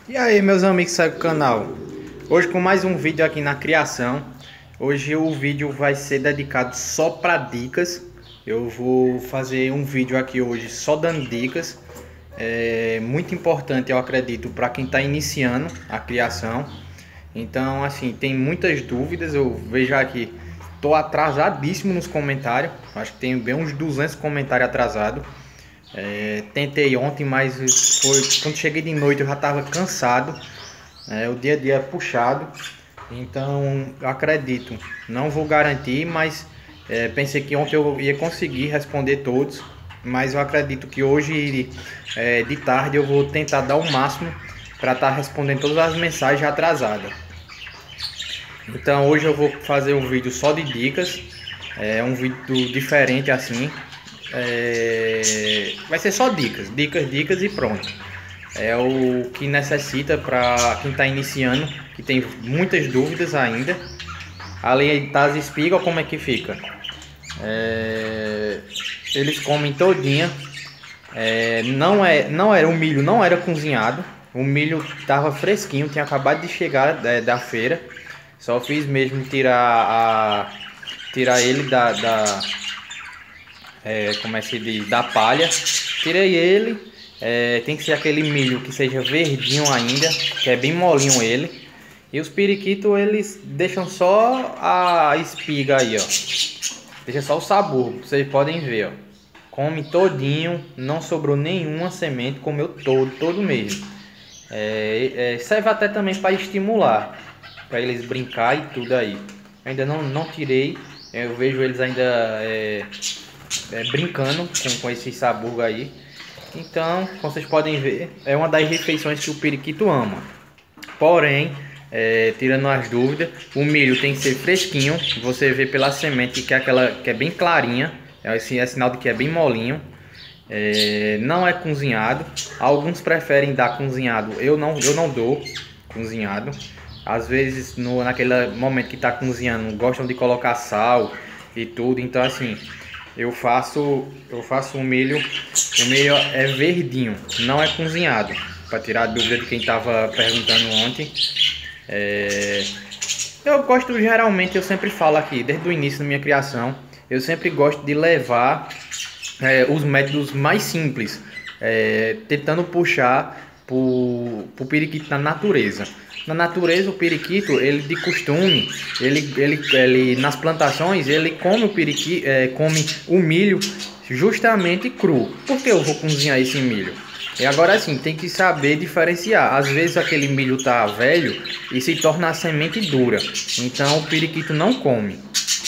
E aí, meus amigos que seguem o canal, hoje com mais um vídeo aqui na criação. Hoje o vídeo vai ser dedicado só para dicas. Eu vou fazer um vídeo aqui hoje só dando dicas. É muito importante, eu acredito, para quem está iniciando a criação. Então, assim, tem muitas dúvidas. Eu vejo aqui, estou atrasadíssimo nos comentários. Acho que tem bem uns 200 comentários atrasados. Tentei ontem, mas foi quando cheguei de noite eu já estava cansado. O dia a dia é puxado, então eu acredito, não vou garantir, mas pensei que ontem eu ia conseguir responder todos, mas eu acredito que hoje de tarde eu vou tentar dar o máximo para estar respondendo todas as mensagens atrasadas. Então hoje eu vou fazer um vídeo só de dicas, um vídeo diferente assim. Vai ser só dicas e pronto. É o que necessita para quem está iniciando, que tem muitas dúvidas ainda. Além das espigas, como é que fica? Eles comem todinha. Não era, o milho não era cozinhado. O milho estava fresquinho, tinha acabado de chegar da feira. Só fiz mesmo tirar ele como é que se diz, da palha. Tirei ele. Tem que ser aquele milho que seja verdinho ainda, que é bem molinho ele. E os periquitos, eles deixam só a espiga aí, ó. Deixa só o sabor, vocês podem ver, ó. Come todinho, não sobrou nenhuma semente, comeu todo mesmo. Serve até também para estimular, para eles brincar e tudo aí. Ainda não tirei, eu vejo eles ainda brincando com esse sabor aí. Então, como vocês podem ver, é uma das refeições que o periquito ama. Porém, tirando as dúvidas, o milho tem que ser fresquinho. Você vê pela semente que é aquela que é bem clarinha, é sinal de que é bem molinho. Não é cozinhado. Alguns preferem dar cozinhado. Eu não dou cozinhado. Às vezes, naquele momento que está cozinhando, gostam de colocar sal e tudo. Então, assim, eu faço o milho é verdinho, não é cozinhado, para tirar a dúvida de quem estava perguntando ontem. Eu gosto, geralmente, eu sempre falo aqui, desde o início da minha criação, eu sempre gosto de levar os métodos mais simples, tentando puxar pro periquito na natureza. Na natureza, o periquito, ele de costume, ele nas plantações, ele come o periquito, come o milho justamente cru. Por que eu vou cozinhar esse milho? E agora assim, tem que saber diferenciar. Às vezes aquele milho tá velho e se torna a semente dura. Então o periquito não come.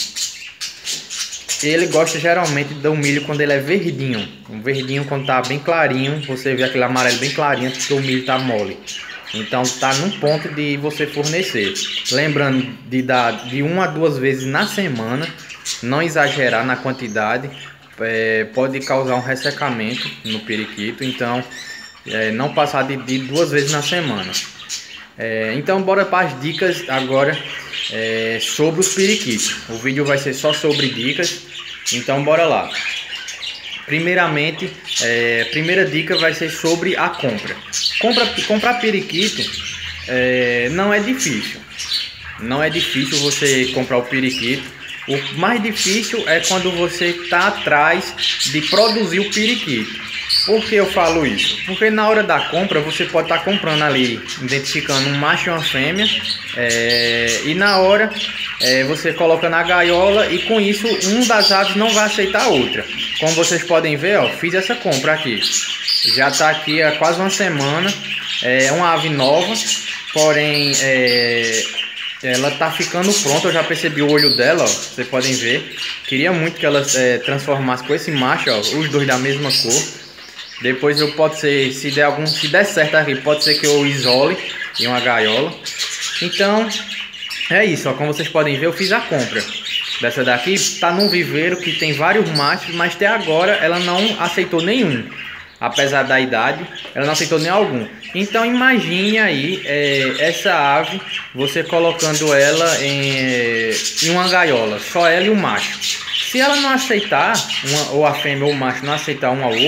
Ele gosta geralmente do milho quando ele é verdinho. O verdinho quando tá bem clarinho, você vê aquele amarelo bem clarinho, porque o milho tá mole. Então tá num ponto de você fornecer. Lembrando de dar de 1 a 2 vezes na semana, não exagerar na quantidade, pode causar um ressecamento no periquito. Então não passar de 2 vezes na semana. Então bora para as dicas agora sobre os periquitos. O vídeo vai ser só sobre dicas, então bora lá. Primeiramente, primeira dica vai ser sobre a compra. Comprar periquito não é difícil. Não é difícil você comprar o periquito. O mais difícil é quando você está atrás de produzir o periquito. Por que eu falo isso? Porque na hora da compra você pode estar comprando ali, identificando um macho e uma fêmea, e na hora você coloca na gaiola e com isso um das aves não vai aceitar a outra. Como vocês podem ver, ó, fiz essa compra aqui. Já está aqui há quase uma semana, é uma ave nova, porém ela está ficando pronta. Eu já percebi o olho dela, ó, vocês podem ver. Queria muito que ela transformasse com esse macho, ó, os dois da mesma cor. Depois se der certo aqui, pode ser que eu isole em uma gaiola. Então é isso, ó, como vocês podem ver, eu fiz a compra dessa daqui. Tá num viveiro que tem vários machos, mas até agora ela não aceitou nenhum. Apesar da idade, ela não aceitou nem algum. Então imagine aí essa ave, você colocando ela em uma gaiola, só ela e o macho. Se ela não aceitar, ou a fêmea ou o macho não aceitar um ao outro,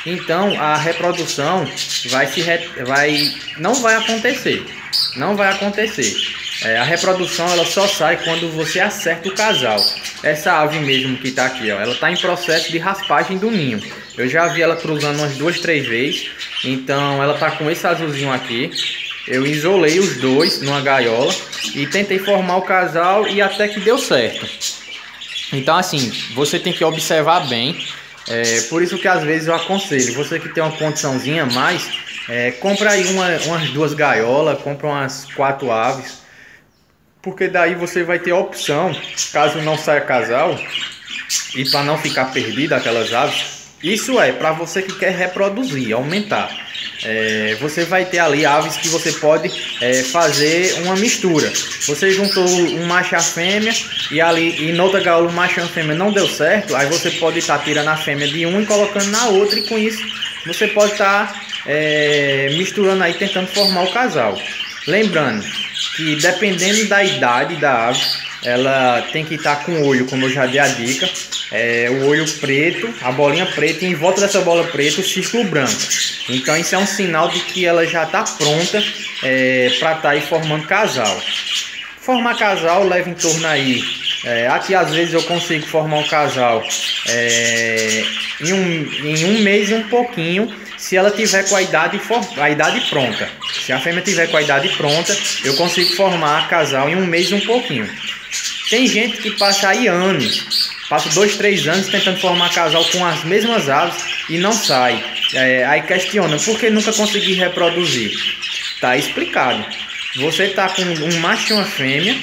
Então a reprodução não vai acontecer. Não vai acontecer. A reprodução ela só sai quando você acerta o casal. Essa ave mesmo que está aqui, ó, ela está em processo de raspagem do ninho. Eu já vi ela cruzando umas 2, 3 vezes. Então ela está com esse azulzinho aqui. Eu isolei os dois numa gaiola e tentei formar o casal e até que deu certo. Então assim, você tem que observar bem. Por isso que às vezes eu aconselho, você que tem uma condiçãozinha a mais, compra aí umas 2 gaiolas, compra umas 4 aves. Porque daí você vai ter a opção, caso não saia casal, e para não ficar perdido aquelas aves, isso é para você que quer reproduzir, aumentar. Você vai ter ali aves que você pode fazer uma mistura. Você juntou um macho e a fêmea e na outra gaiola o macho e a fêmea não deu certo, aí você pode estar tirando a fêmea de um e colocando na outra, e com isso você pode estar misturando aí, tentando formar o casal. Lembrando que dependendo da idade da ave, ela tem que estar com o olho, como eu já dei a dica, o olho preto, a bolinha preta, e em volta dessa bola preta o círculo branco. Então isso é um sinal de que ela já está pronta para estar aí formando casal. Formar casal leva em torno aí, aqui às vezes eu consigo formar um casal em um mês e um pouquinho, se ela tiver com a idade pronta. Se a fêmea tiver com a idade pronta, eu consigo formar casal em um mês e um pouquinho. Tem gente que passa aí anos, passa 2, 3 anos tentando formar casal com as mesmas aves e não sai. Aí questiona, por que nunca consegui reproduzir? Tá explicado. Você está com um macho e uma fêmea,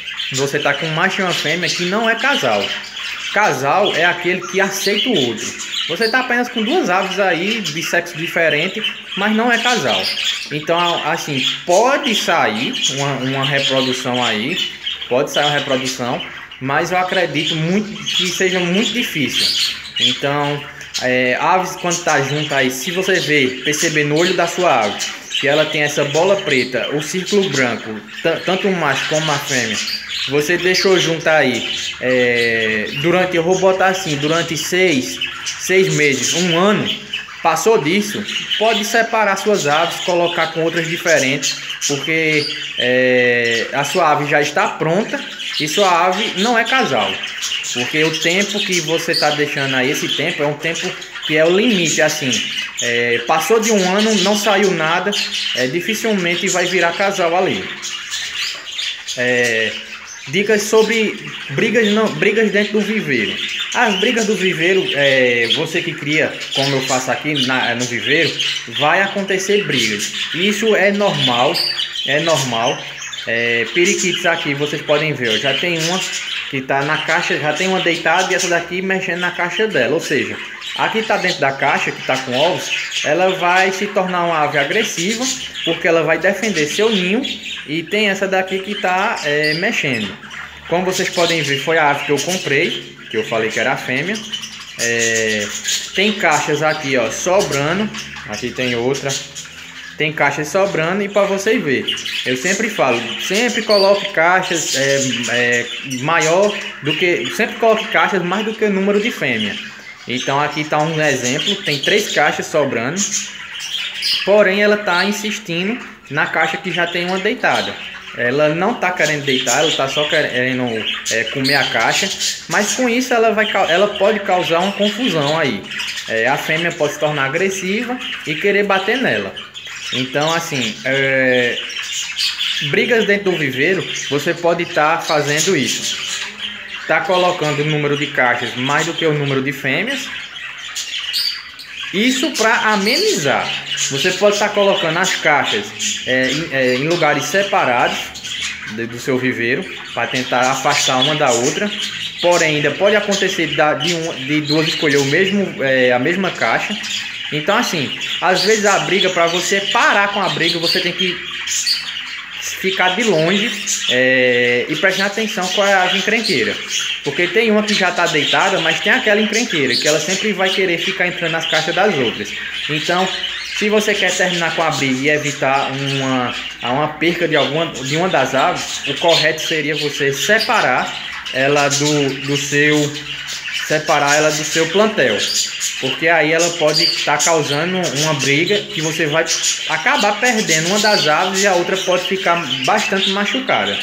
que não é casal. Casal é aquele que aceita o outro. Você está apenas com 2 aves aí de sexo diferente, mas não é casal. Então, assim, pode sair uma reprodução aí, mas eu acredito muito que seja muito difícil. Então, aves quando está junto aí, se você perceber no olho da sua ave que ela tem essa bola preta, o círculo branco, tanto um macho como uma fêmea, você deixou junto aí, eu vou botar assim, durante 6 meses, 1 ano, passou disso, pode separar suas aves, colocar com outras diferentes, porque a sua ave já está pronta e sua ave não é casal. Porque o tempo que você está deixando aí, esse tempo é um tempo que é o limite, assim. Passou de 1 ano, não saiu nada, dificilmente vai virar casal ali. Dicas sobre brigas dentro do viveiro. As brigas do viveiro, você que cria, como eu faço aqui no viveiro, vai acontecer brigas. Isso é normal, periquitos aqui, vocês podem ver, já tem uma que está na caixa, já tem uma deitada e essa daqui mexendo na caixa dela. Ou seja, aqui está dentro da caixa, que está com ovos, ela vai se tornar uma ave agressiva, porque ela vai defender seu ninho. E tem essa daqui que está mexendo. Como vocês podem ver, foi a ave que eu comprei, que eu falei que era a fêmea. Tem caixas aqui, ó, sobrando. Aqui tem outra. Tem caixas sobrando, e para vocês verem, eu sempre falo, sempre coloque caixas maior do que, sempre coloque caixas mais do que o número de fêmea. Então aqui está um exemplo, tem 3 caixas sobrando, porém ela está insistindo na caixa que já tem uma deitada. Ela não está querendo deitar, ela está só querendo comer a caixa, mas com isso ela pode causar uma confusão aí. A fêmea pode se tornar agressiva e querer bater nela. Então, assim, brigas dentro do viveiro, você pode estar fazendo isso. Está colocando o número de caixas mais do que o número de fêmeas. Isso para amenizar. Você pode estar colocando as caixas em lugares separados do seu viveiro, para tentar afastar uma da outra. Porém, ainda pode acontecer de 2 escolher a mesma caixa. Então, assim, às vezes a briga, para você parar com a briga, você tem que ficar de longe e prestar atenção qual é a ave encrenqueira. Porque tem uma que já está deitada, mas tem aquela encrenqueira, que ela sempre vai querer ficar entrando nas caixas das outras. Então, se você quer terminar com a briga e evitar uma perca de uma das aves, o correto seria você separar ela do seu separar ela do seu plantel, porque aí ela pode estar causando uma briga que você vai acabar perdendo uma das aves e a outra pode ficar bastante machucada.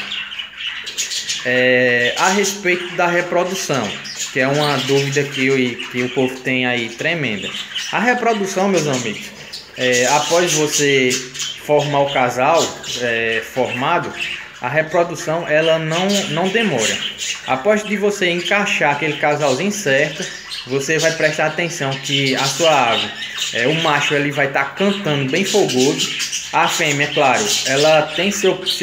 A respeito da reprodução, que é uma dúvida que o povo tem aí tremenda. A reprodução, meus amigos, após você formar o casal formado, a reprodução ela não demora. Após de você encaixar aquele casalzinho certo, você vai prestar atenção que a sua ave, o macho ele vai estar cantando bem fogoso. A fêmea, claro, ela tem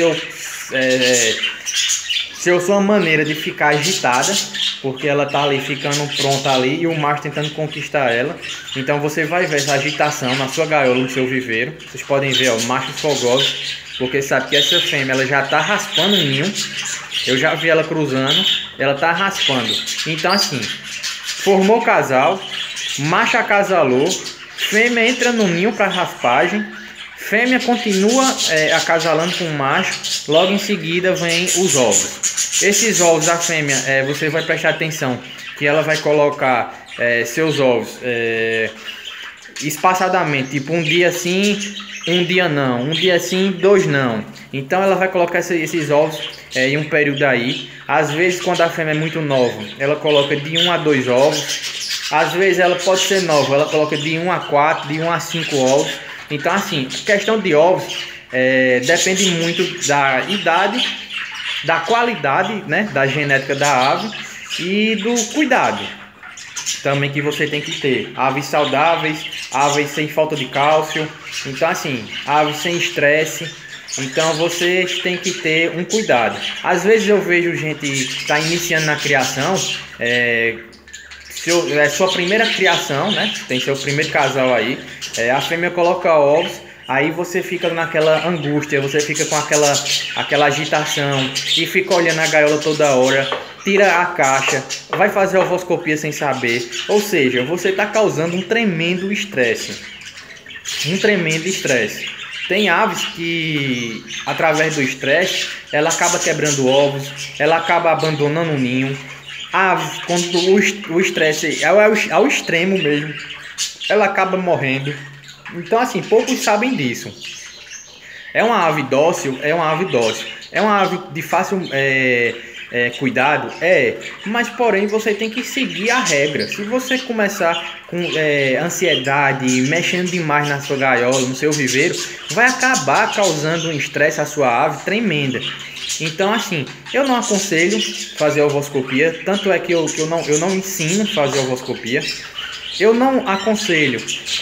sua maneira de ficar agitada, porque ela tá ali ficando pronta ali e o macho tentando conquistar ela. Então você vai ver essa agitação na sua gaiola, no seu viveiro. Vocês podem ver, ó, machos fogosos, porque sabe que essa fêmea ela já tá raspando o ninho. Eu já vi ela cruzando, ela tá raspando. Então assim, formou o casal, macho acasalou, fêmea entra no ninho para raspagem. Fêmea continua acasalando com o macho, logo em seguida vem os ovos. Esses ovos da fêmea, você vai prestar atenção que ela vai colocar seus ovos espaçadamente, tipo um dia sim, um dia não, um dia sim, 2 não. Então ela vai colocar esses ovos em um período aí. Às vezes quando a fêmea é muito nova, ela coloca de 1 a 2 ovos. Às vezes ela pode ser nova, ela coloca de 1 a 4, de 1 a 5 ovos. Então assim, questão de ovos depende muito da idade, da qualidade, né, da genética da ave e do cuidado também que você tem que ter. Aves saudáveis, aves sem falta de cálcio, então assim, aves sem estresse. Então vocês têm que ter um cuidado. Às vezes eu vejo gente que está iniciando na criação, sua primeira criação, né? Tem seu primeiro casal aí, a fêmea coloca ovos, aí você fica naquela angústia, você fica com aquela agitação e fica olhando a gaiola toda hora, tira a caixa, vai fazer ovoscopia sem saber, ou seja, você está causando um tremendo estresse. Tem aves que, através do estresse, ela acaba quebrando ovos, ela acaba abandonando o ninho. Aves, quando o estresse é ao extremo mesmo, ela acaba morrendo. Então assim, poucos sabem disso. É uma ave dócil, é uma ave de fácil cuidado, mas porém você tem que seguir a regra. Se você começar com ansiedade, mexendo demais na sua gaiola, no seu viveiro, vai acabar causando um estresse à sua ave tremenda. Então assim, eu não aconselho fazer ovoscopia, tanto é que eu não ensino a fazer ovoscopia. Eu não aconselho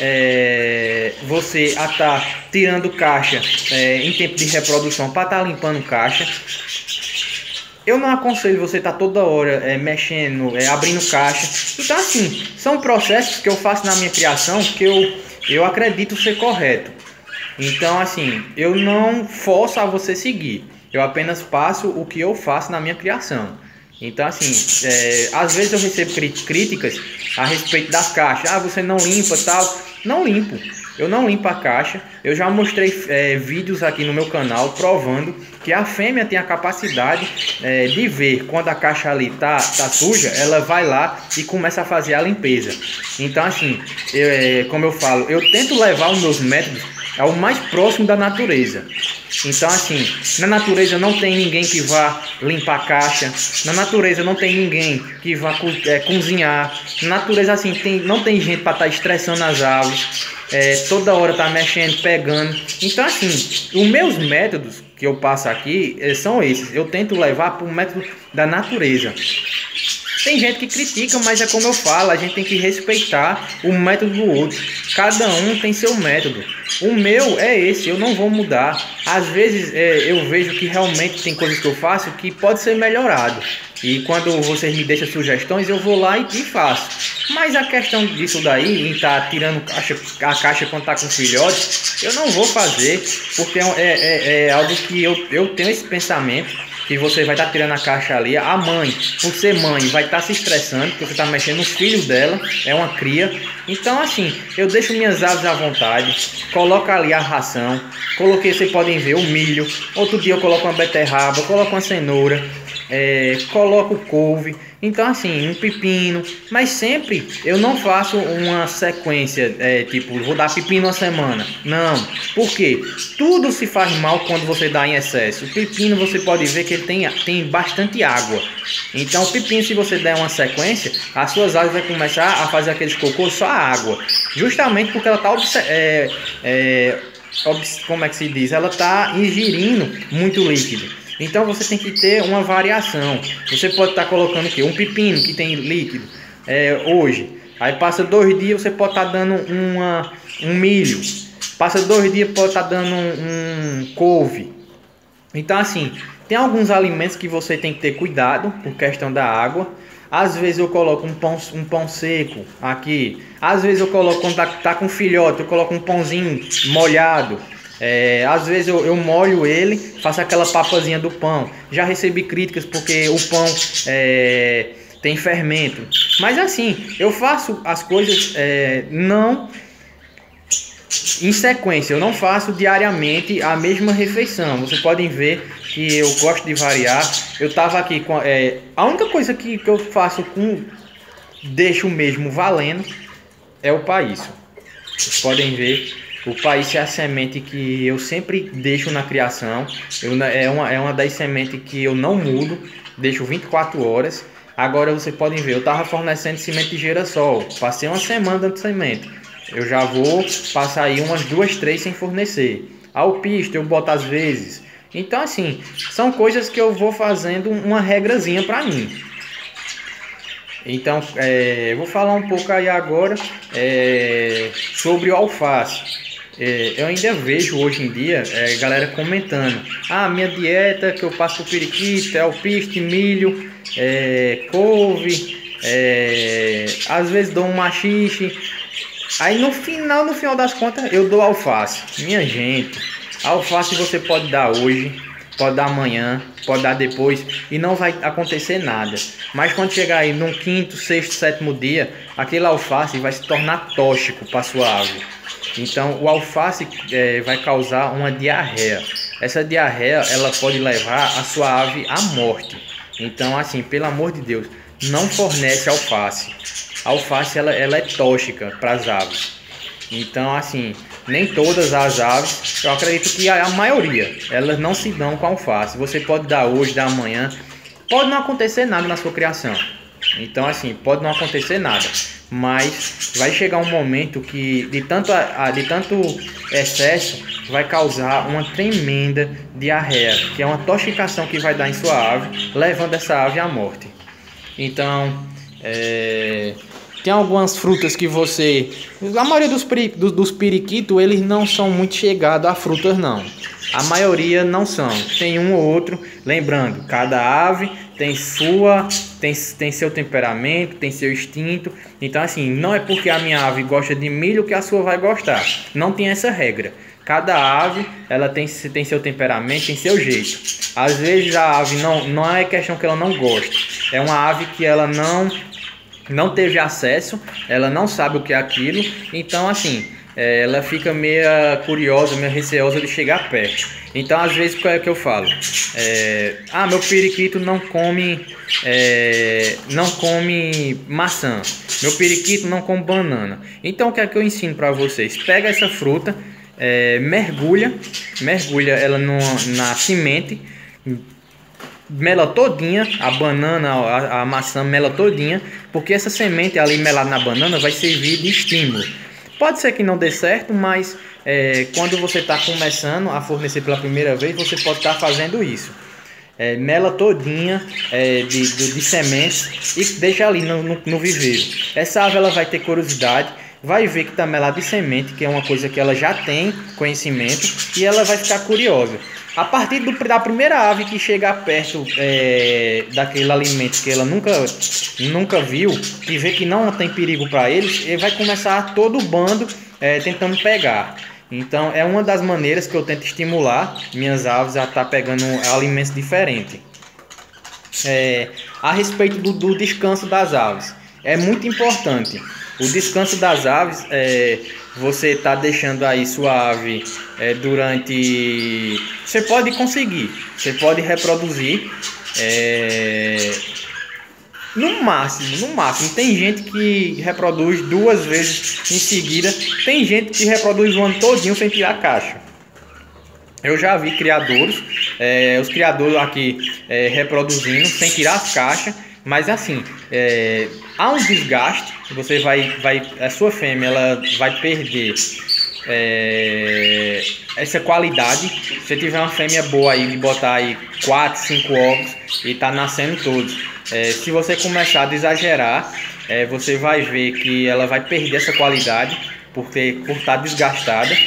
você a estar tirando caixa em tempo de reprodução para estar limpando caixa. Eu não aconselho você estar toda hora mexendo, abrindo caixa. Então assim, são processos que eu faço na minha criação que eu acredito ser correto. Então assim, eu não forço a você seguir. Eu apenas passo o que eu faço na minha criação. Então assim, às vezes eu recebo críticas a respeito das caixas. Ah, você não limpa tal. Não limpo. Eu não limpo a caixa. Eu já mostrei vídeos aqui no meu canal provando que a fêmea tem a capacidade de ver quando a caixa ali tá suja. Ela vai lá e começa a fazer a limpeza. Então assim, como eu falo, eu tento levar os meus métodos ao mais próximo da natureza. Então assim, na natureza não tem ninguém que vá limpar a caixa. Na natureza não tem ninguém que vá cozinhar. Na natureza assim, não tem gente para estar estressando as aves. Toda hora tá mexendo, pegando. Então assim, os meus métodos que eu passo aqui são esses. Eu tento levar para o método da natureza. Tem gente que critica, mas é como eu falo, a gente tem que respeitar o método do outro. Cada um tem seu método. O meu é esse, eu não vou mudar. Às vezes eu vejo que realmente tem coisas que eu faço que pode ser melhorado. E quando vocês me deixam sugestões, eu vou lá e faço. Mas a questão disso daí, em estar tirando a caixa quando está com filhote, eu não vou fazer, porque é algo que eu tenho esse pensamento. Que você vai estar tirando a caixa ali, a mãe, por ser mãe, vai estar se estressando, porque você está mexendo nos filhos dela, é uma cria. Então assim, eu deixo minhas aves à vontade, coloco ali a ração, coloquei, vocês podem ver, o milho, outro dia eu coloco uma beterraba, coloco uma cenoura. coloco couve, então assim, um pepino, mas sempre eu não faço uma sequência, tipo, vou dar pepino uma semana, não, porque tudo se faz mal quando você dá em excesso. O pepino você pode ver que ele tem bastante água, então o pepino, se você der uma sequência, as suas águas vão começar a fazer aqueles cocô só água, justamente porque ela está como é que se diz? Ela está ingerindo muito líquido. Então você tem que ter uma variação. Você pode estar colocando o quê? Um pepino que tem líquido hoje. Aí passa 2 dias, você pode estar dando um milho. Passa 2 dias, pode estar dando um couve. Então assim, tem alguns alimentos que você tem que ter cuidado por questão da água. Às vezes eu coloco um pão seco aqui. Às vezes eu coloco, quando tá com filhote, eu coloco um pãozinho molhado. Às vezes eu molho ele, faço aquela papazinha do pão. Já recebi críticas porque o pão tem fermento. Mas assim, eu faço as coisas não em sequência. Eu não faço diariamente a mesma refeição. Vocês podem ver que eu gosto de variar. Eu tava aqui com a única coisa que eu faço deixo mesmo valendo é o paíço. Vocês podem ver, o paíço é a semente que eu sempre deixo na criação. É uma das sementes que eu não mudo, deixo 24 horas. Agora vocês podem ver, eu tava fornecendo semente de girassol, passei uma semana dando semente. Eu já vou passar aí umas 2, 3 sem fornecer. Alpiste eu boto às vezes. Então assim, são coisas que eu vou fazendo uma regrazinha para mim. Então, vou falar um pouco aí agora sobre o alface. Eu ainda vejo hoje em dia galera comentando: minha dieta que eu passo por periquito é alpiste, milho, couve, às vezes dou um machixe. Aí no final das contas eu dou alface. Minha gente, alface você pode dar hoje, pode dar amanhã, pode dar depois e não vai acontecer nada. Mas quando chegar aí no 5º, 6º, 7º dia, aquele alface vai se tornar tóxico para sua ave. Então o alface vai causar uma diarreia. Essa diarreia ela pode levar a sua ave à morte. Então assim, pelo amor de Deus, não fornece alface. A alface ela é tóxica para as aves. Então assim, nem todas as aves, eu acredito que a maioria, elas não se dão com alface. Você pode dar hoje, dar amanhã, pode não acontecer nada na sua criação. Então assim, pode não acontecer nada, mas vai chegar um momento que de tanto excesso vai causar uma tremenda diarreia, que é uma toxicação que vai dar em sua ave, levando essa ave à morte. Então tem algumas frutas que a maioria dos periquitos, eles não são muito chegados a frutas não. A maioria não são. Tem um ou outro. Lembrando, cada ave tem seu temperamento, tem seu instinto. Então assim, não é porque a minha ave gosta de milho que a sua vai gostar. Não tem essa regra. Cada ave, ela tem seu temperamento, tem seu jeito. Às vezes a ave não é questão que ela não gosta. É uma ave que ela não teve acesso, ela não sabe o que é aquilo, então assim, ela fica meio curiosa, meio receosa de chegar perto. Então às vezes o que eu falo? Meu periquito não come maçã, meu periquito não come banana. Então o que é que eu ensino para vocês? Pega essa fruta, mergulha ela na semente, mela todinha, a banana, a maçã mela todinha, porque essa semente ali melada na banana vai servir de estímulo. Pode ser que não dê certo, mas quando você está começando a fornecer pela primeira vez, você pode estar fazendo isso. Mela todinha de sementes e deixa ali no viveiro. Essa ave ela vai ter curiosidade, vai ver que está melada de semente, que é uma coisa que ela já tem conhecimento, e ela vai ficar curiosa. A partir da primeira ave que chegar perto daquele alimento que ela nunca viu, que vê que não tem perigo para ele vai começar todo o bando tentando pegar. Então é uma das maneiras que eu tento estimular minhas aves a estar pegando alimentos diferentes. A respeito do descanso das aves, é muito importante. O descanso das aves, você está deixando aí sua ave durante... Você pode conseguir, você pode reproduzir no máximo. Tem gente que reproduz 2 vezes em seguida, tem gente que reproduz o ano todinho sem tirar a caixa. Eu já vi criadores, os criadores aqui reproduzindo sem tirar as caixas, mas assim, há um desgaste, a sua fêmea ela vai perder essa qualidade. Se você tiver uma fêmea boa aí, de botar aí 4, 5 ovos e tá nascendo todos, se você começar a exagerar, você vai ver que ela vai perder essa qualidade por estar desgastada.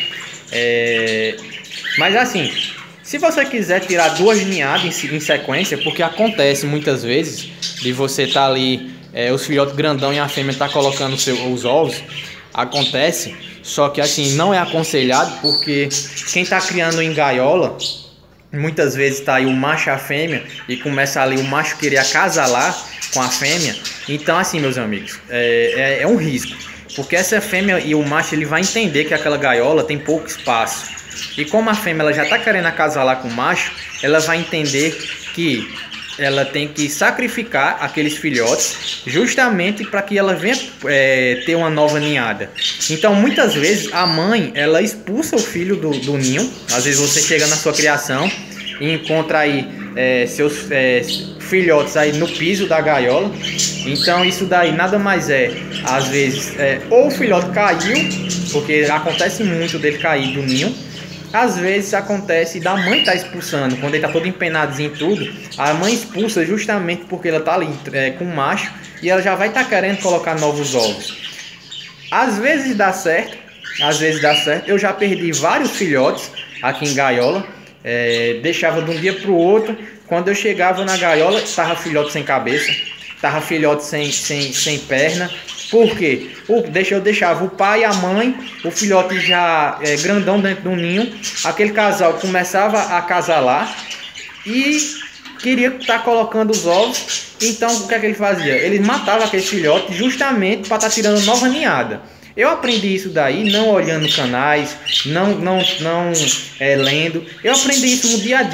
Mas assim, se você quiser tirar 2 ninhadas em sequência, porque acontece muitas vezes de você estar ali, os filhotes grandão e a fêmea tá colocando os ovos, acontece, só que assim, não é aconselhado, porque quem tá criando em gaiola, muitas vezes tá aí o macho e a fêmea, e começa ali o macho querer acasalar com a fêmea. Então assim, meus amigos, é um risco, porque essa fêmea e o macho ele vai entender que aquela gaiola tem pouco espaço. E como a fêmea ela já está querendo acasalar com o macho, ela vai entender que ela tem que sacrificar aqueles filhotes justamente para que ela venha ter uma nova ninhada. Então muitas vezes a mãe ela expulsa o filho do ninho. Às vezes você chega na sua criação e encontra aí seus filhotes aí no piso da gaiola. Então isso daí nada mais às vezes ou o filhote caiu, porque acontece muito dele cair do ninho. Às vezes acontece da mãe estar expulsando, quando ele está todo empenadinho em tudo, a mãe expulsa justamente porque ela está ali com o macho e ela já vai estar querendo colocar novos ovos. Às vezes dá certo, eu já perdi vários filhotes aqui em gaiola, deixava de um dia para o outro, quando eu chegava na gaiola, estava filhote sem cabeça, estava filhote sem perna. Por quê? Eu deixava o pai e a mãe, o filhote já grandão dentro do ninho, aquele casal começava a acasalar e queria estar colocando os ovos. Então o que é que ele fazia? Ele matava aquele filhote justamente para estar tirando nova ninhada. Eu aprendi isso daí não olhando canais, não lendo. Eu aprendi isso no dia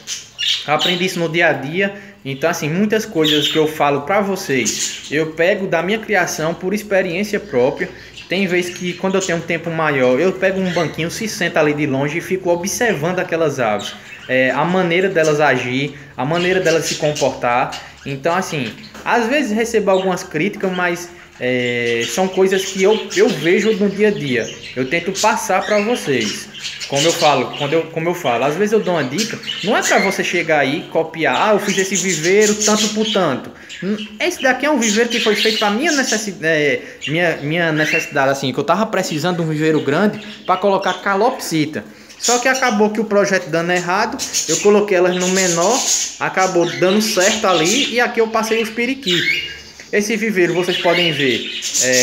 a dia. Então assim, muitas coisas que eu falo para vocês, eu pego da minha criação por experiência própria. Tem vezes que quando eu tenho um tempo maior, eu pego um banquinho, se senta ali de longe e fico observando aquelas aves, a maneira delas agir, a maneira delas se comportar. Então assim, às vezes recebo algumas críticas, mas são coisas que eu vejo no dia a dia. Eu tento passar para vocês. Como eu falo, às vezes eu dou uma dica, não é para você chegar aí e copiar, eu fiz esse viveiro tanto por tanto. Esse daqui é um viveiro que foi feito para minha necessidade, assim, que eu tava precisando de um viveiro grande para colocar calopsita. Só que acabou que o projeto dando errado, eu coloquei elas no menor, acabou dando certo ali e aqui eu passei os periquitos. Esse viveiro, vocês podem ver,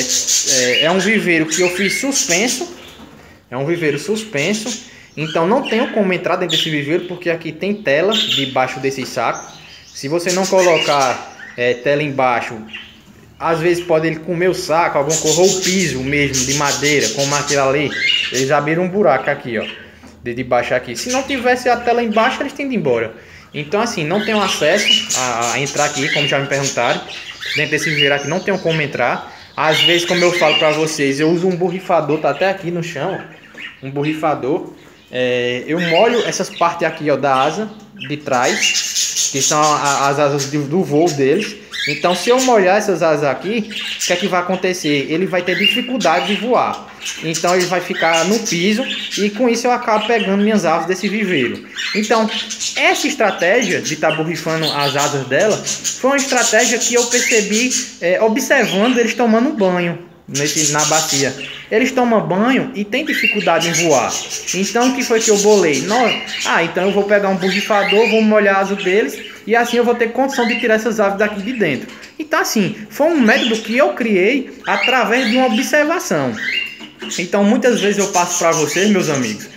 é um viveiro que eu fiz suspenso. É um viveiro suspenso, então não tenho como entrar dentro desse viveiro, porque aqui tem tela debaixo desse saco. Se você não colocar tela embaixo, às vezes pode ele comer o saco, alguma coisa, ou o piso mesmo de madeira, como aquele ali. Eles abriram um buraco aqui, ó, de baixo aqui. Se não tivesse a tela embaixo, eles têm de ir embora. Então assim, não tenho acesso a entrar aqui, como já me perguntaram. Dentro desse viveiro aqui não tenho como entrar. Às vezes, como eu falo para vocês, eu uso um borrifador, tá até aqui no chão, um borrifador. Eu molho essas partes aqui, ó, da asa de trás, que são as asas do voo deles. Então, se eu molhar essas asas aqui, o que é que vai acontecer? Ele vai ter dificuldade de voar. Então, ele vai ficar no piso e com isso eu acabo pegando minhas aves desse viveiro. Então, essa estratégia de estar borrifando as asas dela foi uma estratégia que eu percebi observando eles tomando banho na bacia. Eles tomam banho e tem dificuldade em voar. Então, o que foi que eu bolei? Então eu vou pegar um borrifador, vou molhar a asa deles e assim eu vou ter condição de tirar essas aves daqui de dentro. Então, assim, foi um método que eu criei através de uma observação. Então, muitas vezes eu passo para vocês, meus amigos,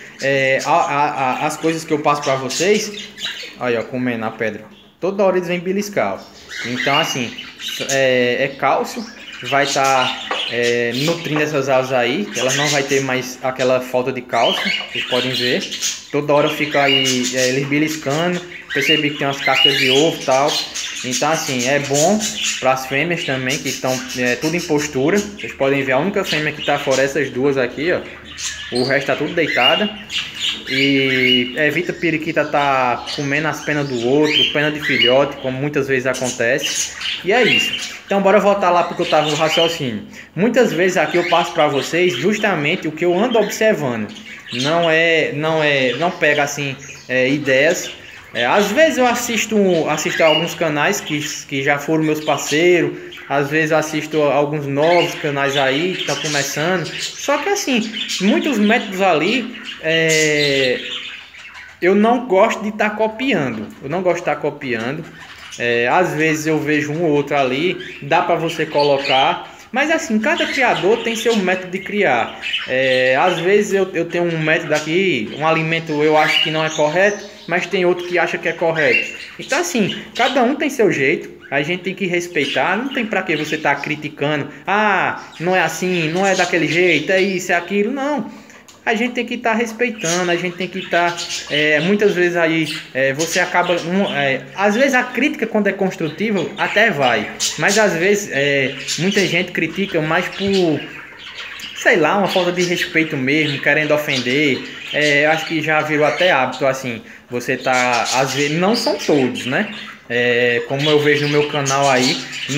as coisas que eu passo para vocês. Olha, ó, comendo a pedra. Toda hora eles vêm beliscar. Então, assim, cálcio. vai estar nutrindo essas aves aí. Elas não vai ter mais aquela falta de cálcio, vocês podem ver. Toda hora fica aí eles beliscando. Percebi que tem umas cascas de ovo e tal. Então assim, é bom para as fêmeas também, que estão tudo em postura. Vocês podem ver, a única fêmea que está fora essas duas aqui, ó. O resto tá tudo deitada. E evita a periquita tá comendo as penas do outro, pena de filhote, como muitas vezes acontece. E é isso. Então bora voltar lá porque eu tava no raciocínio. Muitas vezes aqui eu passo para vocês justamente o que eu ando observando. Não pega assim ideias. Às vezes eu assisto a alguns canais que já foram meus parceiros. Às vezes eu assisto alguns novos canais aí que estão começando. Só que assim, muitos métodos ali eu não gosto de estar copiando. Às vezes eu vejo um ou outro ali, dá para você colocar. Mas assim, cada criador tem seu método de criar. Às vezes eu tenho um método aqui, um alimento eu acho que não é correto, mas tem outro que acha que é correto. Então assim, cada um tem seu jeito. A gente tem que respeitar, não tem para que você estar criticando. Ah, não é assim, não é daquele jeito, é isso, é aquilo. Não, a gente tem que estar respeitando, a gente tem que estar... muitas vezes aí você acaba... às vezes a crítica quando é construtiva até vai. Mas às vezes muita gente critica mais por... sei lá, uma falta de respeito mesmo, querendo ofender. Acho que já virou até hábito assim. Você tá... às vezes, não são todos, né? Como eu vejo no meu canal aí,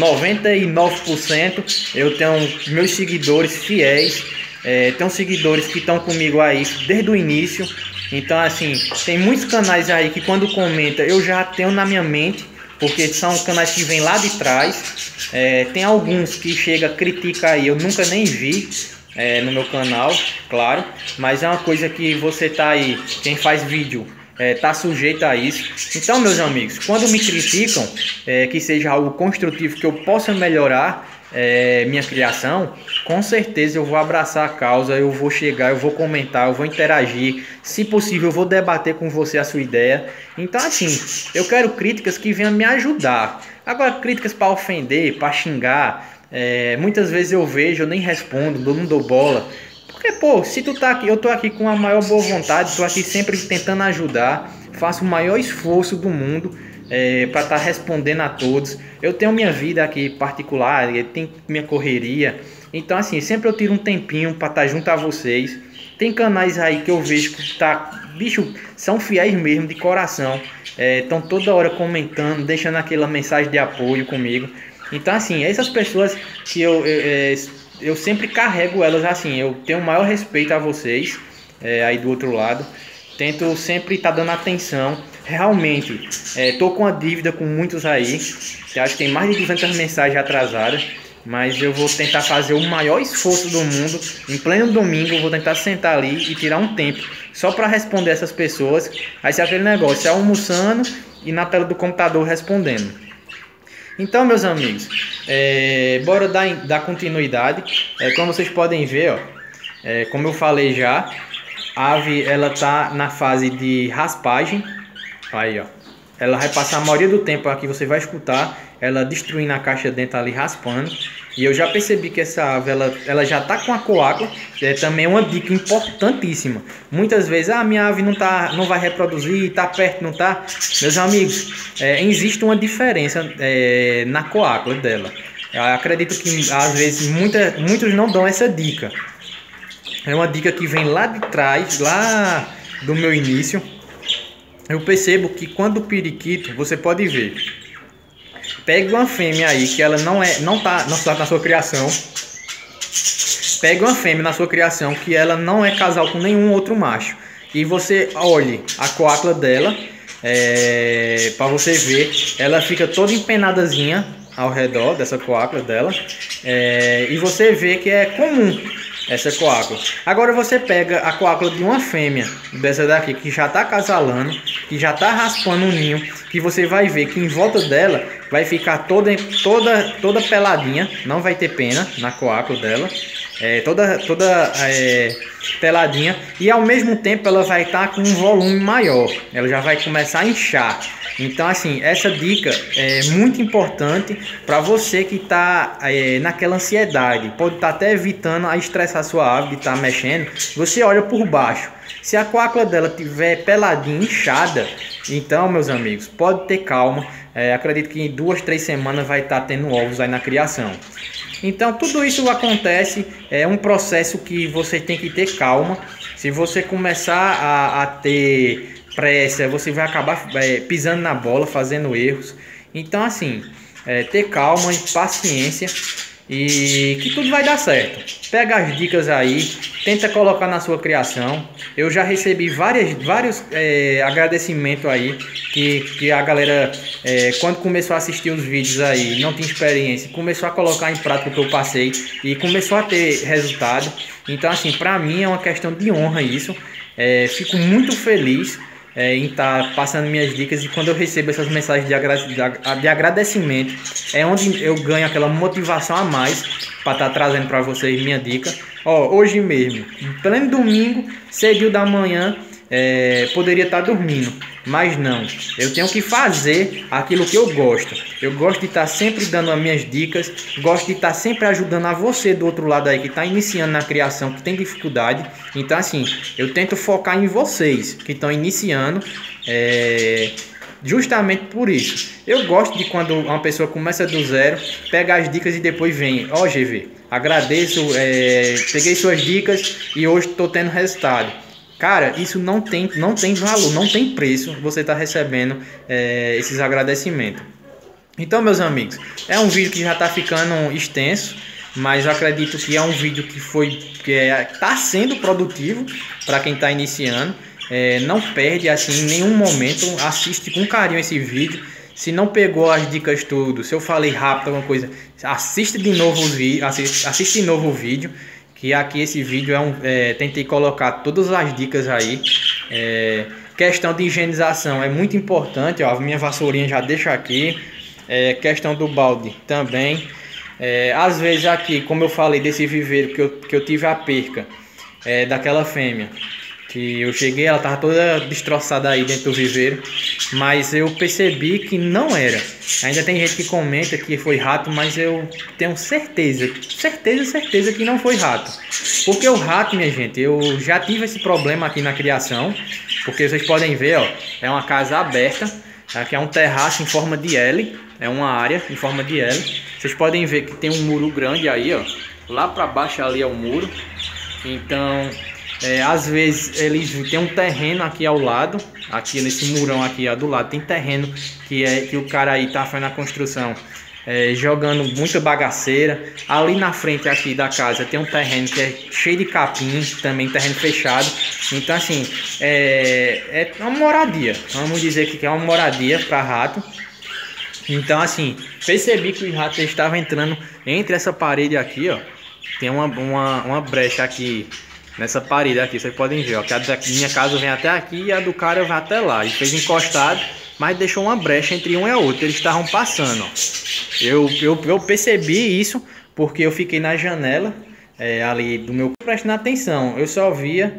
99% eu tenho meus seguidores fiéis, tenho seguidores que estão comigo aí desde o início. Então assim, tem muitos canais aí que quando comenta eu já tenho na minha mente, porque são canais que vêm lá de trás. Tem alguns que chega, critica aí, eu nunca nem vi no meu canal, claro, mas é uma coisa que você tá aí, quem faz vídeo tá sujeito a isso. Então, meus amigos, quando me criticam, que seja algo construtivo, que eu possa melhorar minha criação, com certeza eu vou abraçar a causa, eu vou chegar, eu vou comentar, eu vou interagir, se possível eu vou debater com você a sua ideia. Então assim, eu quero críticas que venham me ajudar. Agora, críticas para ofender, para xingar, muitas vezes eu vejo, eu nem respondo, não dou bola. Porque, pô, se tu tá aqui, eu tô aqui com a maior boa vontade, tô aqui sempre tentando ajudar, faço o maior esforço do mundo para estar respondendo a todos. Eu tenho minha vida aqui particular, tenho minha correria, então assim, sempre eu tiro um tempinho para estar junto a vocês. Tem canais aí que eu vejo que bicho, são fiéis mesmo, de coração, estão toda hora comentando, deixando aquela mensagem de apoio comigo. Então assim, essas pessoas que eu sempre carrego elas assim, eu tenho o maior respeito a vocês aí do outro lado, tento sempre estar dando atenção. Realmente, tô com uma dívida com muitos aí, eu acho que tem mais de 200 mensagens atrasadas, mas eu vou tentar fazer o maior esforço do mundo. Em pleno domingo eu vou tentar sentar ali e tirar um tempo só para responder essas pessoas. Aí se aquele negócio, almoçando e na tela do computador respondendo. Então, meus amigos, bora dar continuidade. Como vocês podem ver, ó, como eu falei já, a ave ela tá na fase de raspagem. Aí, ó, ela vai passar a maioria do tempo aqui, você vai escutar ela destruindo a caixa dentro ali, raspando. E eu já percebi que essa ave ela já tá com a coágula. Também é uma dica importantíssima. Muitas vezes minha ave não vai reproduzir, tá perto, não tá. Meus amigos, existe uma diferença na coágula dela. Eu acredito que às vezes muitos não dão essa dica. É uma dica que vem lá de trás, lá do meu início. Eu percebo que quando o periquito, você pode ver, pega uma fêmea aí que ela não tá na sua criação. Pega uma fêmea na sua criação que ela não é casal com nenhum outro macho. E você olhe a coágula dela, para você ver, ela fica toda empenadazinha ao redor dessa coágula dela. E você vê que é comum essa coágula. Agora você pega a coágula de uma fêmea dessa daqui que já está acasalando, que já está raspando um ninho, que você vai ver que em volta dela vai ficar toda peladinha, não vai ter pena na coágula dela. toda peladinha, e ao mesmo tempo ela vai estar com um volume maior, ela já vai começar a inchar. Então assim, essa dica é muito importante para você que está naquela ansiedade, pode estar até evitando a estressar sua ave de estar mexendo. Você olha por baixo, se a coácula dela tiver peladinha, inchada, então meus amigos, pode ter calma. Acredito que em 2, 3 semanas vai estar tendo ovos aí na criação. Então tudo isso acontece, é um processo que você tem que ter calma. Se você começar a ter pressa, você vai acabar pisando na bola, fazendo erros. Então assim, ter calma e paciência, e que tudo vai dar certo. Pega as dicas aí, tenta colocar na sua criação. Eu já recebi vários agradecimentos aí, que a galera, quando começou a assistir os vídeos aí, não tinha experiência, começou a colocar em prática o que eu passei e começou a ter resultado. Então assim, para mim é uma questão de honra isso. Fico muito feliz em estar passando minhas dicas, e quando eu recebo essas mensagens de agradecimento, é onde eu ganho aquela motivação a mais para estar trazendo para vocês minha dica. Hoje mesmo, pleno domingo, cedinho da manhã, poderia estar dormindo, mas não, eu tenho que fazer aquilo que eu gosto. Eu gosto de estar sempre dando as minhas dicas, gosto de estar sempre ajudando a você do outro lado aí que está iniciando na criação, que tem dificuldade. Então assim, eu tento focar em vocês que estão iniciando, justamente por isso. Eu gosto de quando uma pessoa começa do zero, pega as dicas e depois vem, GV, agradeço, peguei suas dicas e hoje estou tendo resultado. Cara, isso não tem valor, não tem preço você está recebendo esses agradecimentos. Então, meus amigos, é um vídeo que já está ficando extenso, mas eu acredito que é um vídeo que está sendo produtivo para quem está iniciando. Não perde assim em nenhum momento, assiste com carinho esse vídeo. Se não pegou as dicas tudo, se eu falei rápido alguma coisa, assiste de novo o vídeo. Que aqui esse vídeo tentei colocar todas as dicas aí. Questão de higienização é muito importante, a minha vassourinha já deixa aqui. Questão do balde também. Às vezes aqui, como eu falei desse viveiro que eu tive a perca daquela fêmea, que eu cheguei, ela estava toda destroçada aí dentro do viveiro, mas eu percebi que não era. Ainda tem gente que comenta que foi rato, mas eu tenho certeza que não foi rato. Porque o rato, minha gente, eu já tive esse problema aqui na criação, porque vocês podem ver, é uma casa aberta, aqui é um terraço em forma de L, é uma área em forma de L. Vocês podem ver que tem um muro grande aí, lá para baixo ali é o muro. Então às vezes eles têm um terreno aqui ao lado, aqui nesse murão aqui do lado tem terreno que o cara aí tá fazendo a construção, jogando muita bagaceira. Ali na frente aqui da casa tem um terreno que é cheio de capim, também terreno fechado. Então assim, é uma moradia, vamos dizer que é uma moradia para rato. Então assim, percebi que os ratos estavam entrando entre essa parede aqui, tem uma brecha aqui nessa parede aqui, vocês podem ver, que a da minha casa vem até aqui e a do cara vai até lá. Ele fez encostado, mas deixou uma brecha entre um e a outra. Eles estavam passando, Eu percebi isso porque eu fiquei na janela ali do meu, prestando atenção. Eu só via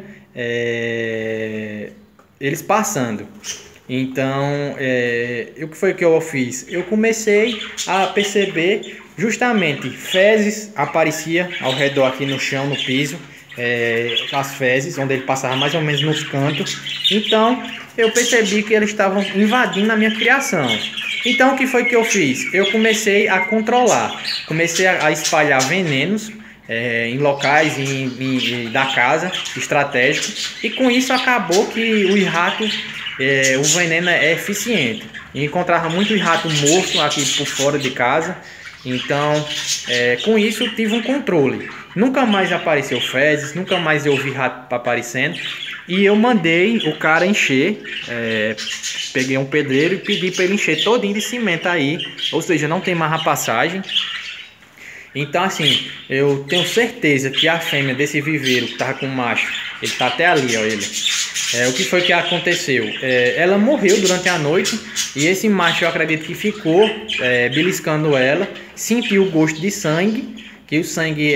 eles passando. Então, o que foi que eu fiz? Eu comecei a perceber justamente fezes aparecia ao redor aqui no chão, no piso. As fezes, onde ele passava mais ou menos nos cantos. Então eu percebi que eles estavam invadindo a minha criação. Então o que foi que eu fiz? Eu comecei a controlar, comecei a espalhar venenos em locais da casa estratégicos, e com isso acabou que os ratos, o veneno é eficiente. Eu encontrava muitos ratos mortos aqui por fora de casa. Então com isso eu tive um controle. Nunca mais apareceu fezes, nunca mais eu vi rato aparecendo. E eu mandei o cara encher, peguei um pedreiro e pedi para ele encher todinho de cimento aí. Ou seja, não tem mais a passagem. Então assim, eu tenho certeza que a fêmea desse viveiro que tava com o macho, ele tá até ali, ele. O que foi que aconteceu? Ela morreu durante a noite, e esse macho, eu acredito que ficou beliscando ela, sentiu o gosto de sangue, que o sangue,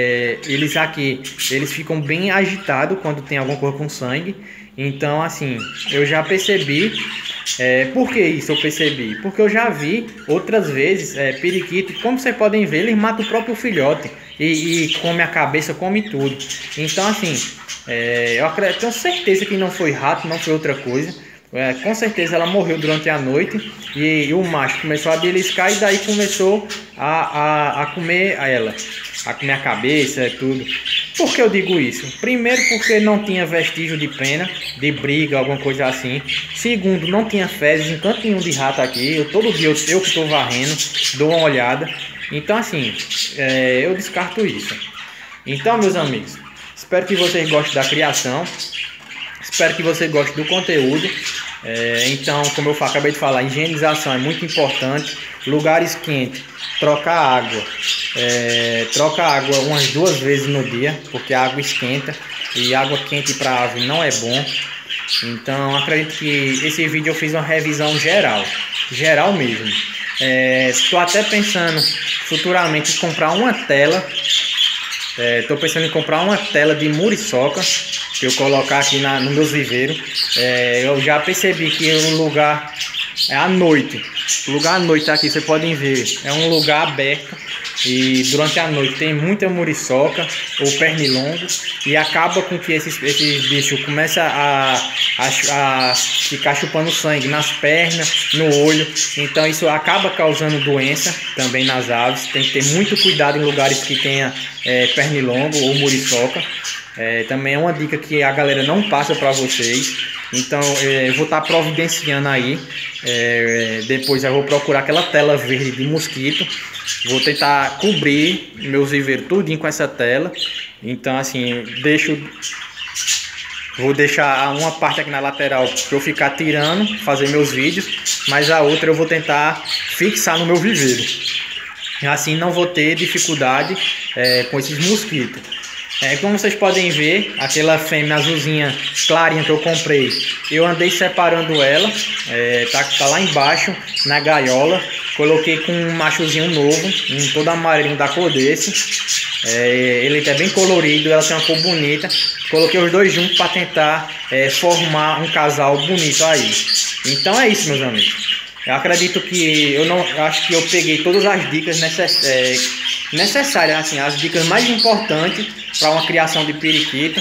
eles ficam bem agitados quando tem alguma coisa com sangue. Então, assim, eu já percebi. Por que isso eu percebi? Porque eu já vi outras vezes periquito, como vocês podem ver, eles matam o próprio filhote e come a cabeça, come tudo. Então, assim, eu tenho certeza que não foi rato, não foi outra coisa. Com certeza ela morreu durante a noite e o macho começou a beliscar e daí começou a comer ela, a comer a cabeça e tudo. Por que eu digo isso? Primeiro, porque não tinha vestígio de pena, de briga, alguma coisa assim. Segundo, não tinha fezes em canto nenhum de rato aqui. Todo dia eu que estou varrendo, dou uma olhada. Então, assim, eu descarto isso. Então, meus amigos, espero que vocês gostem da criação. Espero que vocês gostem do conteúdo. Então, como eu acabei de falar, higienização é muito importante. Lugares quentes, trocar água. Troca água umas 2 vezes no dia, porque a água esquenta e água quente para ave não é bom. Então acredito que esse vídeo eu fiz uma revisão geral mesmo. Estou até pensando futuramente em comprar uma tela. Estou pensando em comprar uma tela de muriçoca que eu colocar aqui no meu viveiro. Eu já percebi que o lugar é à noite. O lugar à noite aqui, vocês podem ver, é um lugar aberto e durante a noite tem muita muriçoca ou pernilongo e acaba com que esses bichos começam a ficar chupando sangue nas pernas, no olho. Então isso acaba causando doença também nas aves. Tem que ter muito cuidado em lugares que tenha pernilongo ou muriçoca. Também é uma dica que a galera não passa para vocês. Então eu vou estar providenciando aí. Depois eu vou procurar aquela tela verde de mosquito. Vou tentar cobrir meus viveiros tudinho com essa tela. Então, assim, vou deixar uma parte aqui na lateral para eu ficar tirando, fazer meus vídeos, mas a outra eu vou tentar fixar no meu viveiro. Assim não vou ter dificuldade com esses mosquitos. Como vocês podem ver, aquela fêmea azulzinha clarinha que eu comprei, eu andei separando ela, tá lá embaixo na gaiola. Coloquei com um machozinho novo, um todo amarelinho da cor desse. Ele é bem colorido, ela tem uma cor bonita. Coloquei os dois juntos para tentar formar um casal bonito aí. Então é isso, meus amigos. Eu acredito que acho que eu peguei todas as dicas necessárias, assim, as dicas mais importantes para uma criação de periquito.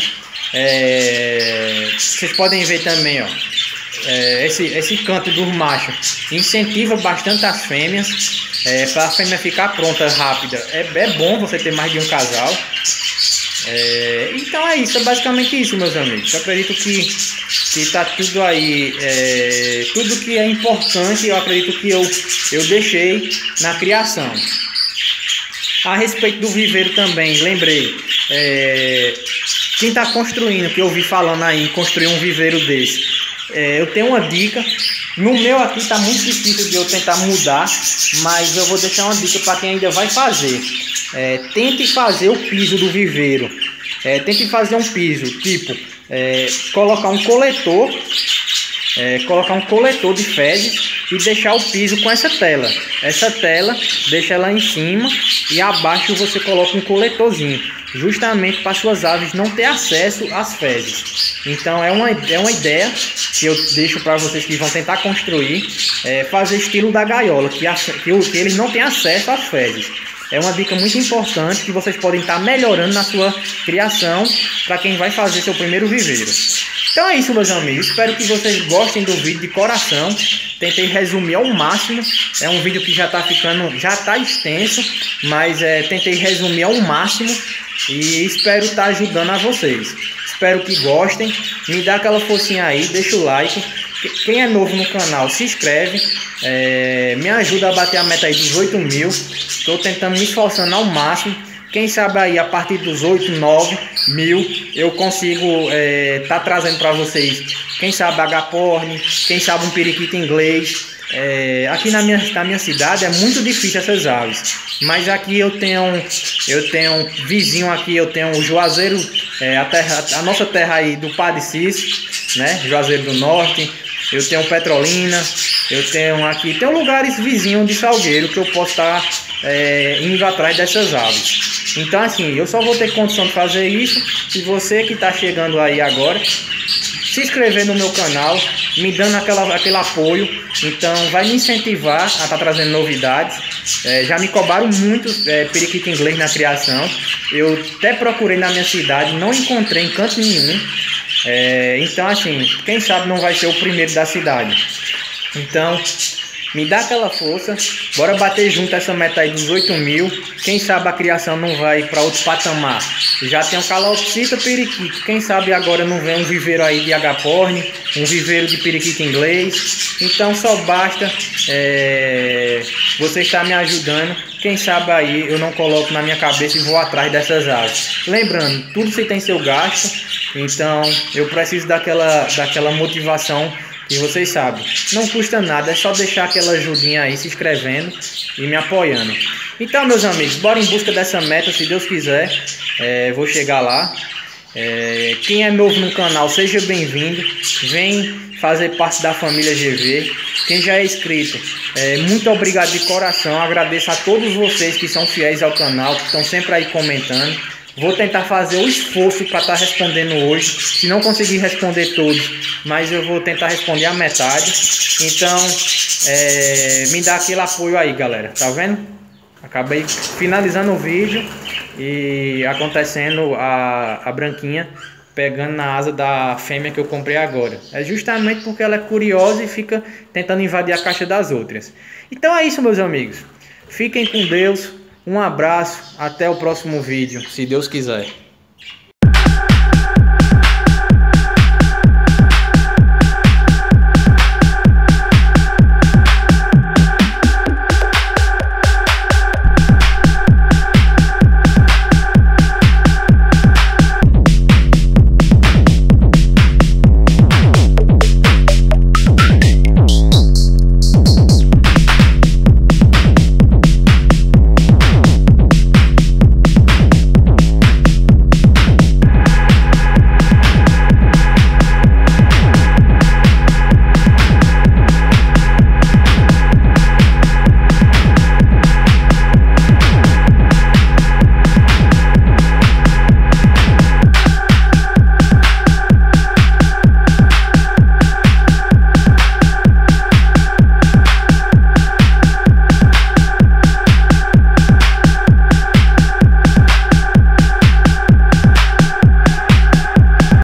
Vocês podem ver também, ó, esse canto dos machos incentiva bastante as fêmeas, para a fêmea ficar pronta rápida. É bom você ter mais de um casal. Então é isso, é basicamente isso, meus amigos. Eu acredito que tá tudo aí, tudo que é importante, eu acredito que eu deixei na criação. A respeito do viveiro também, lembrei, quem está construindo, que eu vi falando aí, construir um viveiro desse, eu tenho uma dica. No meu aqui está muito difícil de eu tentar mudar, mas eu vou deixar uma dica para quem ainda vai fazer. Tente fazer o piso do viveiro. Tente fazer um piso, tipo, colocar um coletor de fezes e deixar o piso com essa tela. Essa tela, deixa ela em cima e abaixo você coloca um coletorzinho, justamente para suas aves não ter acesso às fezes. Então é uma ideia que eu deixo para vocês que vão tentar construir, fazer estilo da gaiola, que eles não têm acesso às fezes. É uma dica muito importante que vocês podem estar melhorando na sua criação para quem vai fazer seu primeiro viveiro. Então é isso, meus amigos. Espero que vocês gostem do vídeo de coração. Tentei resumir ao máximo. É um vídeo que já está extenso, mas tentei resumir ao máximo e espero estar ajudando a vocês. Espero que gostem. Me dá aquela forcinha aí, deixa o like. Quem é novo no canal, se inscreve. Me ajuda a bater a meta aí dos 8 mil. Estou tentando me esforçando ao máximo. Quem sabe aí a partir dos 8, 9 mil eu consigo tá trazendo para vocês. Quem sabe agaporni, quem sabe um periquito inglês. Aqui na minha cidade é muito difícil essas aves. Mas aqui eu tenho um vizinho aqui, eu tenho o Juazeiro, a nossa terra aí do Padre Cis, né? Juazeiro do Norte. Eu tenho Petrolina, tem lugares vizinhos de Salgueiro que eu posso estar indo atrás dessas aves. Então assim, eu só vou ter condição de fazer isso se você que está chegando aí agora se inscrever no meu canal, me dando aquele apoio. Então vai me incentivar a estar trazendo novidades. Já me cobraram muito periquito inglês na criação. Eu até procurei na minha cidade, não encontrei em canto nenhum. Então assim, quem sabe não vai ser o primeiro da cidade. Então me dá aquela força, bora bater junto essa meta aí dos 8.000. Quem sabe a criação não vai para outro patamar. Já tem um calopsita, periquito. Quem sabe agora não vem um viveiro aí de agaporn, um viveiro de periquito inglês. Então só basta você estar me ajudando. Quem sabe aí eu não coloco na minha cabeça e vou atrás dessas aves. Lembrando, tudo se tem seu gasto. Então eu preciso daquela motivação. E vocês sabem, não custa nada, é só deixar aquela ajudinha aí, se inscrevendo e me apoiando. Então, meus amigos, bora em busca dessa meta, se Deus quiser, vou chegar lá. Quem é novo no canal, seja bem-vindo, vem fazer parte da família GV. Quem já é inscrito, muito obrigado de coração, agradeço a todos vocês que são fiéis ao canal, que estão sempre aí comentando. Vou tentar fazer o esforço para estar respondendo hoje. Se não conseguir responder todos, mas eu vou tentar responder a metade. Então, me dá aquele apoio aí, galera. Tá vendo? Acabei finalizando o vídeo e acontecendo a branquinha pegando na asa da fêmea que eu comprei agora. É justamente porque ela é curiosa e fica tentando invadir a caixa das outras. Então é isso, meus amigos. Fiquem com Deus. Um abraço, até o próximo vídeo, se Deus quiser.